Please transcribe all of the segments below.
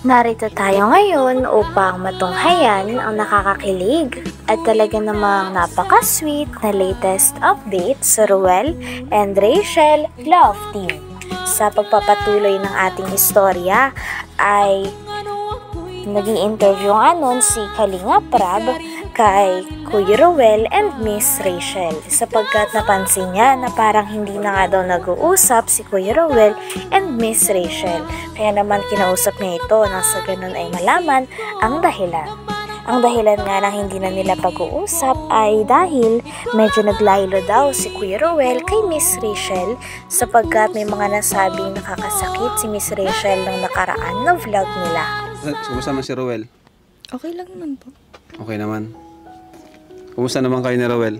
Narito tayo ngayon upang matunghayan ang nakakakilig at talaga namang napaka-sweet na latest update sa Ruel and Rachel Love Team. Sa pagpapatuloy ng ating istorya ay naging interview nga nun si Kalinga Prab kay Kuya Ruel and Miss Rachel sapagkat napansin niya na parang hindi na nga daw nag-uusap si Kuya Ruel and Miss Rachel. Kaya naman kinausap niya ito nang sa ganun ay malaman ang dahilan. Ang dahilan nga ng hindi na nila pag-uusap ay dahil medyo naglaylo daw si Kuya Ruel kay Miss Rachel sapagkat may mga nasabing nakakasakit si Miss Rachel ng nakaraan na vlog nila. Kumusta naman si Ruel? Okay lang naman po. Okay naman. Kumusta naman kayo ni Ruel?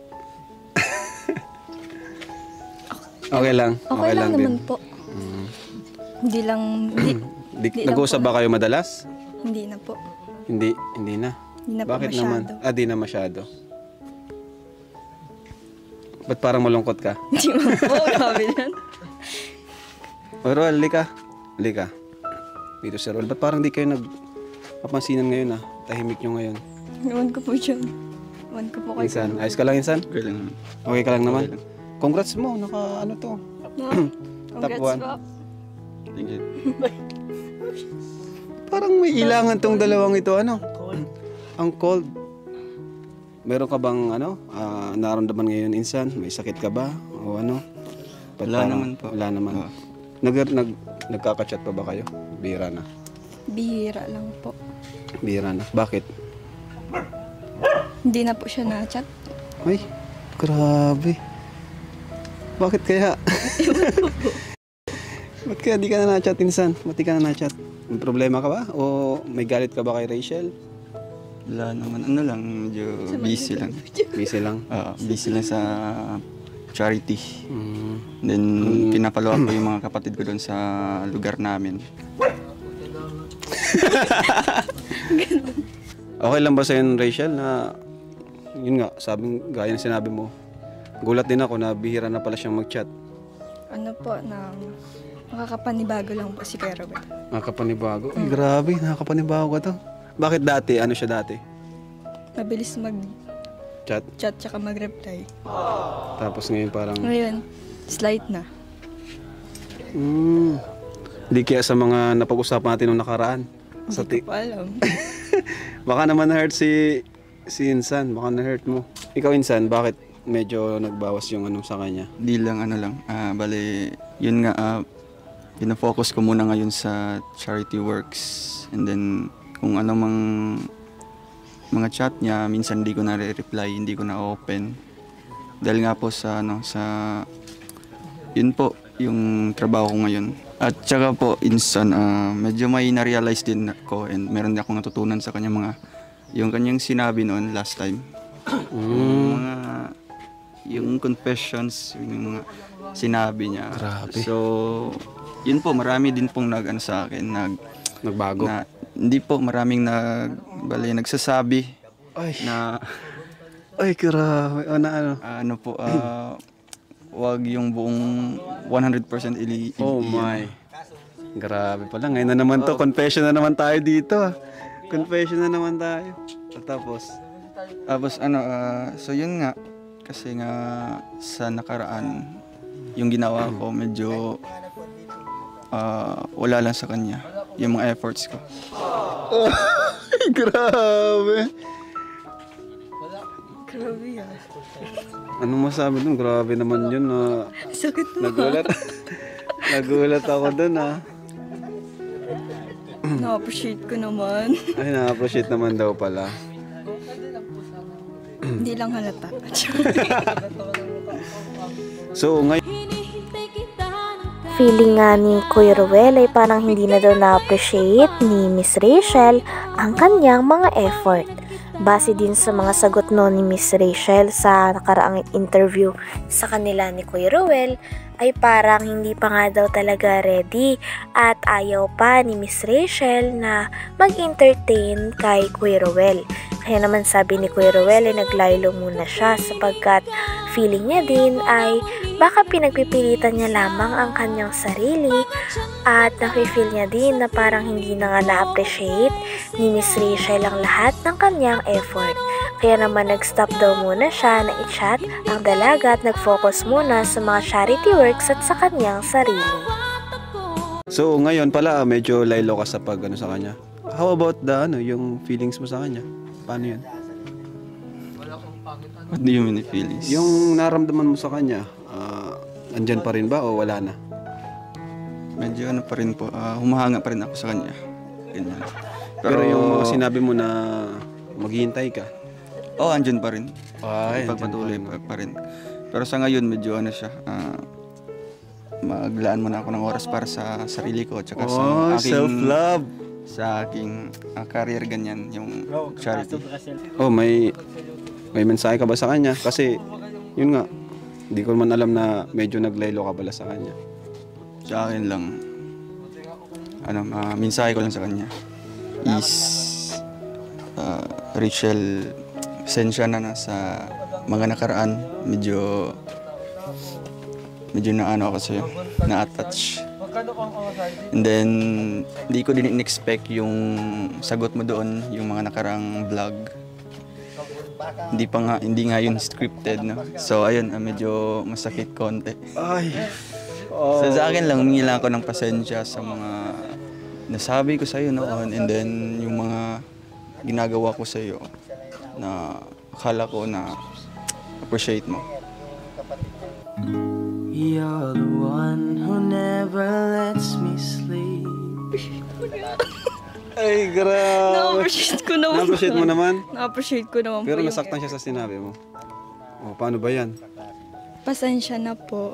Okay lang. Okay lang naman din. po. Hindi lang... Nag-uusap ba kayo madalas? Hindi na po. Hindi na. Hindi na Bakit po masyado. naman? Di na masyado. Ba't parang malungkot ka? Hindi man po. Grabe yan. O Ruel, lika. Dito si Ruel. Ba't parang di kayo nagpapansinan ngayon Tahimik nyo ngayon. Iwan ko po dyan. Iwan ko po kayo. Insan, ayos ka lang Insan? Okay lang naman. Okay ka lang naman? Congrats mo, ano to? Congrats one. po. Thank you. Parang may ilangan tong dalawang ito, Ang cold. Meron ka bang, naramdaman ngayon, Insan? May sakit ka ba? O ano? Wala naman po. Wala naman. Oo. Nagkaka-chat pa ba kayo? Bihira na. Bihira lang po. Bihira na. Bakit? Hindi na po siya na-chat. Ay, grabe. Bakit kaya? Ba't kaya di ka na na-chat, Insan? Ba't di ka na na-chat? May problema ka ba? O may galit ka ba kay Rachel? Wala naman. Ano lang, medyo busy lang. Busy lang. Busy lang sa charity. Mm. Then, pinapalo ko yung mga kapatid ko doon sa lugar namin. Okay lang ba sa'yo, Rachel, na yun nga, gaya ng sinabi mo, gulat din ako na bihira na pala siyang mag-chat. Ano po, na makakapanibago lang po si Kuya Ruel. Nakakapanibago? Ay, grabe, nakakapanibago ka to. Bakit dati? Ano siya dati? Mabilis mag-chat Chat? tsaka mag-reply. Tapos ngayon parang... Ngayon, slight na. Di kaya sa mga napag-usapan natin nung nakaraan. Hindi ko po alam. Baka naman na-hurt si Insan. Baka na-hurt mo. Ikaw, Insan, bakit medyo nagbawas yung sa kanya? Di lang, bali, yun nga, pinafocus ko muna ngayon sa charity works. And then, kung ano mang mga chat niya, minsan hindi ko na reply, hindi ko na open. Dahil nga po sa yun po, yung trabaho ko ngayon. At saka po, Insan, medyo may na-realize din ko and meron din akong natutunan sa kanya yung kanyang sinabi noon last time. Yung confessions, yung mga sinabi niya. Grabe. So, yun po, marami din pong sa akin, Nagbago? Hindi po, maraming nagsasabi Ay. na, Ay, grabe. Ano? wag yung buong 100% Oh my. Grabe pala. Ngayon na naman to. Confession na naman tayo dito. Confession na naman tayo. At tapos? So yun nga, kasi nga sa nakaraan, yung ginawa ko medyo wala lang sa kanya, yung mga efforts ko. Grabe. Grabe yan. Ano masabi dun? Grabe naman yun. Sakit na. Nagulat ako dun Na-appreciate ko naman. Ay, na-appreciate naman daw pala. Hindi lang halata. So, ngayon, Feeling nga ni Kuya Ruel ay parang hindi na daw na-appreciate ni Miss Rachel ang kanyang mga effort. Base din sa mga sagot no ni Miss Rachel sa nakaraang interview sa kanila ni Kuya Ruel, ay parang hindi pa nga daw talaga ready at ayaw pa ni Miss Rachel na mag-entertain kay Kuya Ruel. Kaya naman sabi ni Kuya Ruel ay naglaylo muna siya sapagkat feeling niya din ay baka pinagpipilitan niya lamang ang kanyang sarili at nafe-feel niya din na parang hindi na nga na-appreciate ni Miss Rachel ang lahat ng kanyang effort. Kaya naman nag-stop daw muna siya na i-chat ang dalaga at nag-focus muna sa mga charity works at sa kanyang sarili. So ngayon pala medyo laylo ka sa pag ano sa kanya. How about yung feelings mo sa kanya? Paano yun? What do you mean feelings? Yung naramdaman mo sa kanya, andyan pa rin ba o wala na? Medyo ano pa rin po, humahanga pa rin ako sa kanya. Ganyan. Pero yung mga sinabi mo na maghihintay ka, andyan pa rin. ay, Pagpatuloy pa rin. Pero sa ngayon medyo ano siya, maglaan muna ako ng oras para sa sarili ko at saka sa aking self-love. sa aking career, ganyan yung charity. May mensahe ka ba sa kanya? Kasi yun nga, hindi ko man alam na medyo naglaylo ka pala sa kanya. Sa akin lang, mensahe ko lang sa kanya is Rachel, pasensya na sa mga nakaraan, medyo naano ako sa'yo, na-attach. And then, hindi ko din in-expect yung sagot mo doon, yung mga nakarang vlog. Hindi nga yun scripted, no? So, ayun, medyo masakit konti. Ay! So, sa akin lang, humingi lang ako ng pasensya sa mga nasabi ko sa'yo noon, and then yung mga ginagawa ko sa'yo na akala ko na appreciate mo. You're the one who never lets me sleep. Ay, grabe! Na-appreciate ko naman. Na-appreciate mo naman? Na-appreciate ko naman Pero po nasaktan siya sa sinabi mo. Paano ba yan? Pasensya na po.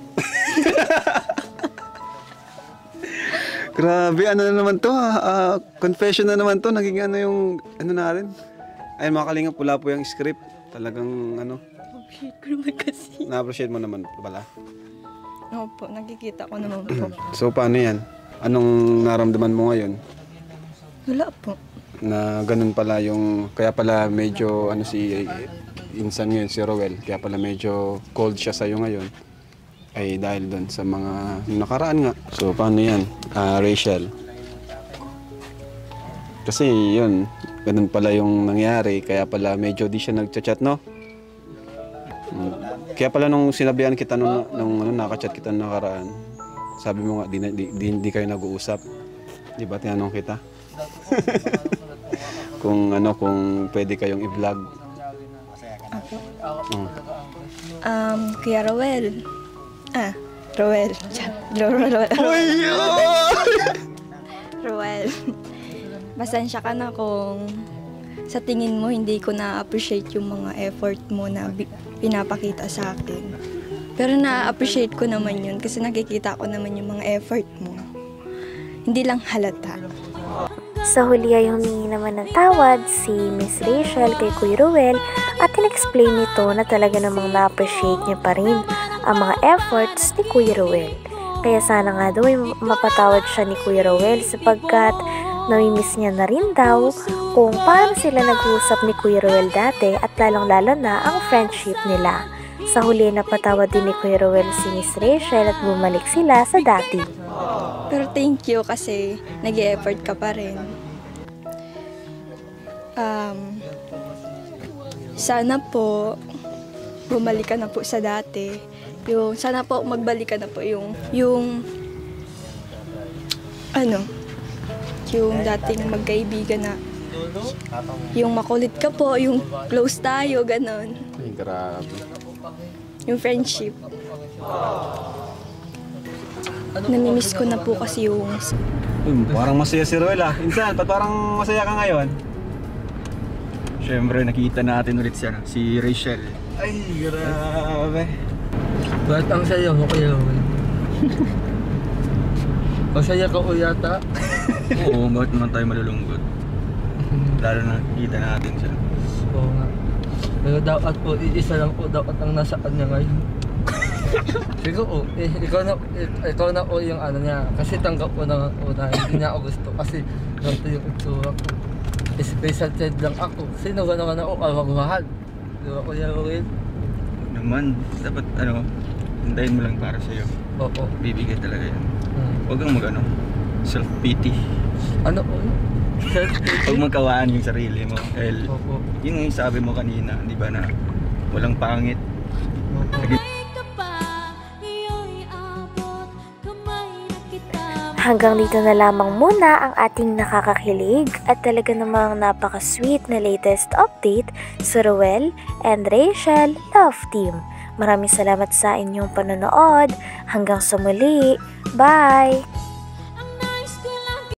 Grabe, ano na naman to confession na naman to. Naging yung natin. Ay, mga kalingap, pula po yung script. Talagang Na-appreciate ko naman kasi. na-appreciate mo naman pala. Opo, nakikita ko naman po. So, paano yan? Anong naramdaman mo ngayon? Wala po. Na ganun pala kaya pala medyo si Insan ngayon, si Roel, kaya pala medyo cold siya sa'yo ngayon. Ay dahil doon sa mga nakaraan nga. So, paano yan, Rachel? Kasi yun, ganun pala yung nangyari, kaya pala medyo di siya nagchat-chat, no? Kaya pala nung sinabihan kita nung nakachat kita nung nakaraan, sabi mo nga, di kayo nag-uusap. Di ba, tinanong kita? kung pwede kayong i-vlog. Kuya Roel. Roel. Roel. Pasensya ka na kung sa tingin mo hindi ko na-appreciate yung mga effort mo na pinapakita sa akin. Pero na-appreciate ko naman yun kasi nakikita ko naman yung mga effort mo. Hindi lang halata. Sa huli ay humingi naman ng tawad si Miss Rachel kay Kuya Ruel at in-explain nito na talaga namang na-appreciate niya pa rin ang mga efforts ni Kuya Ruel. Kaya sana nga daw ay mapatawad siya ni Kuya Ruel sapagkat namimiss niya na rin daw kung paano sila nag-uusap ni Kuya Ruel dati at lalong-lalo na ang friendship nila. Sa huli napatawad din ni Kuya Ruel si Miss Rachel at bumalik sila sa dati. Pero thank you kasi nag-e-effort ka pa rin. Sana po bumalik ka na po sa dati. Sana po magbalik ka na po yung dating magkaibigan na yung makulit ka po, yung close tayo, ganon. Ay, grabe. Yung friendship. Namimiss ko na po kasi yung... Parang masaya si Roel Insan, ba't parang masaya ka ngayon? Siyempre, nakita natin ulit si Rachel. Ay, grabe. Ba't ang saya mo kayo? Masaya ka o yata? Oo, bakit naman tayo malulungkot? Lalo na nakita natin siya. Oo nga. Pero dapat po, isa lang po dapat ang nasa kanya ngayon. Siguro, ikaw na yung ano niya. Kasi tanggap ko na una, hindi niya ako gusto. Kasi ganito yung itsura ko. Special child lang ako. Sino ka naman ako, awag-mahal. Di ba Kuya Will? Naman, dapat hintayin mo lang para sa'yo. Oo. Bibigay talaga yan. Huwag kang self-pity. Ano po? Huwag magkawaan yung sarili mo. Dahil Opo. yun yung sabi mo kanina, di ba, na walang pangit. Opo. Hanggang dito na lamang muna ang ating nakakakilig at talaga namang napaka-sweet na latest update sa Ruel and Rachel Love Team. Maraming salamat sa inyong panonood. Hanggang sa muli. Bye!